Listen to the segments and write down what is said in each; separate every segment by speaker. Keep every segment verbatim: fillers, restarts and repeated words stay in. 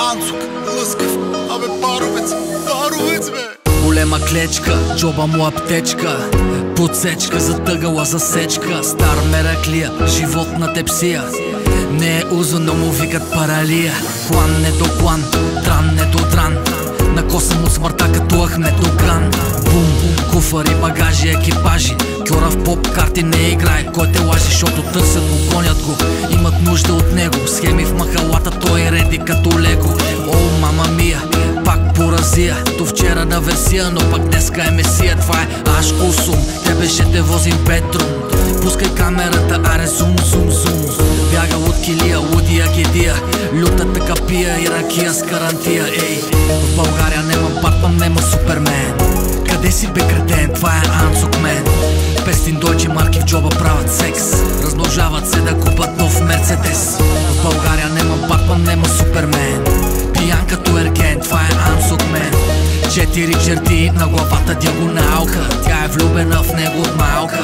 Speaker 1: Анцук, лъскав, абе паровец, паровец бе.
Speaker 2: Голема клечка, джоба му аптечка, подсечка, затъгала засечка. Стар мераклия, животна тепсия, не е узо, но му викат паралия. План не до план, тран не до тран, накосам от смъртта като Ахмед Огран. Бум, куфари, багажи, екипажи, кьора в поп карти не играе. Кой те лажи, защото търсят го, гонят го, имат нужда от него. Схеми в махалата, той е реди като лего. О, мама мия, пак поразия. То вчера на версия, но пак днеска е месия. Това е аш усум, тебе ще те возим Петрум. Пускай камерата, аре зум, зум, зум. Бяга от килия, лудия гидия, лютата капия и ракия с гарантия. Ей, в България нема Батман, нема Супермен. Къде си бе кретен, това е Анцук мен. Пестин дойче марки в джоба правят секс, размножават се да купат нов Мерцедес. В България нема Батман, нема Супермен. Пиян като ерген, това е Анцук мен. Четири черти на главата диагоналка, тя е влюбена в него от малка.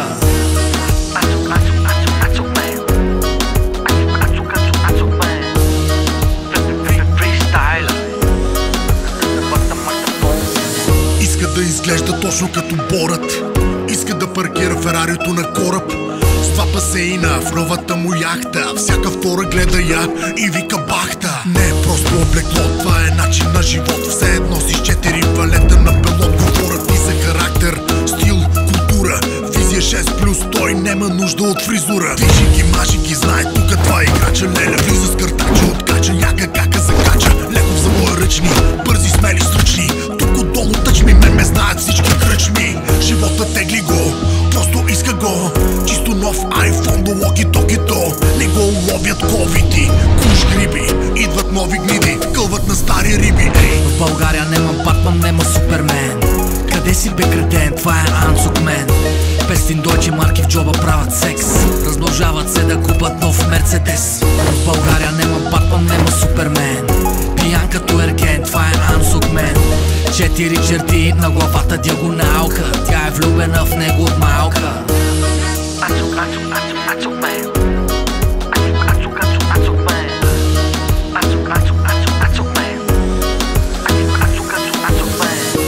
Speaker 1: Иска да изглежда точно като Борат, иска да паркира Ферарито на кораб. С два басейна в новата му яхта, всяка втора гледа я и вика бахта. Не е просто облекло, това е начин на живот. Все едно си с четири валета на пилот. Говорят ти за характер, стил, култура. Визия шест плюс, той нема нужда от фризура. Движи ги, мажи ги, знае тука това играча. Леля влиза с картача, откача, яка кака закача. Леков за моя ръчни, бързи, смели, стръчни. Тук отдолу тъчми, мен ме знаят всички кръчми. Живота тегли го, просто иска го. Чисто нов айфон до локи-токито. Не го ловят ковити, куш гриби. Идват нови гниди, кълват на стари риби. Ей.
Speaker 2: В България нема Батман, нема Супермен. Къде си бе кретен, това е Анцук мен. Пестин дойче марки в джоба правят секс, размножават се да купат нов Мерцедес. В България нема Батман, нема Супермен. Пиян като ерген, това е Анцук мен. Четири черти на главата диагоналка, тя е влюбена в него от малка. Анцук, Анцук, Анцук, Анцук мен. Анцук, Анцук, Анцук мен. Анцук, Анцук, Анцук, Анцук мен. Анцук, Анцук, Анцук мен.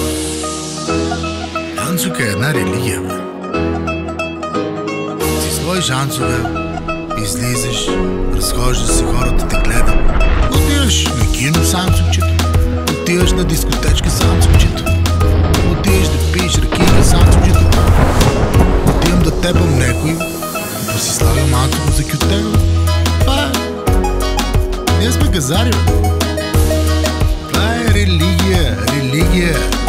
Speaker 1: Анцук е една религия, бе. Си сложиш анцука, излизаш, разхождаш се, хората те гледат. Отиваш на кино с анцукчето, отиваш на дискотечка с анцукчето, отиваш да пиеш ракия с анцукчето. Отивам да тепам някой, да си слагам анцука за кютега. Това е. Ние сме газари, бе. Това е религия, религия.